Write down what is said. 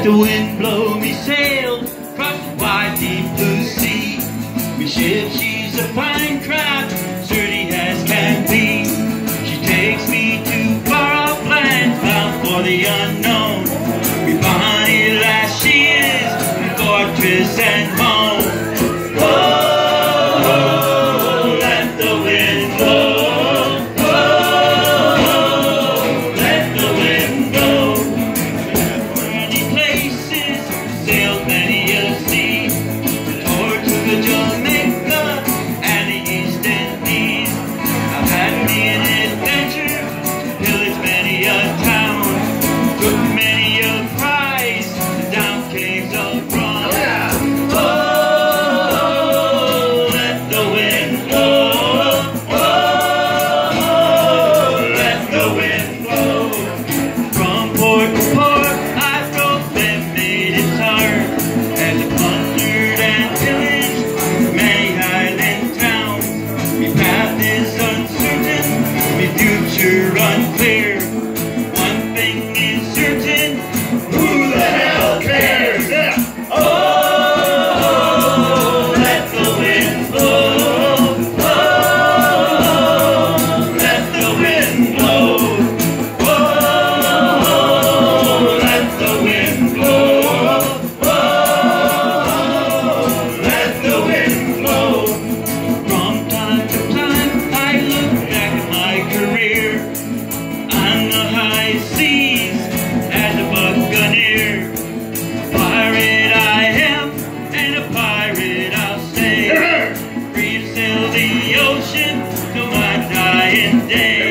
the wind blow me sails across the wide deep blue sea. Me ship, she's a fine craft, sturdy as can be. She takes me to far off lands bound for the unknown. Me bonny lass she is, in fortress and home. Oh, let the wind blow. Unclear. One thing is certain, who the hell cares? Yeah. Oh, let the wind blow. Oh, let the wind blow. Oh, let the wind blow. Oh, let the wind blow. From time to time, I look back at my career. Seas as a buccaneer. Pirate I am, and a pirate I'll stay. Free to sail the ocean till my dying day.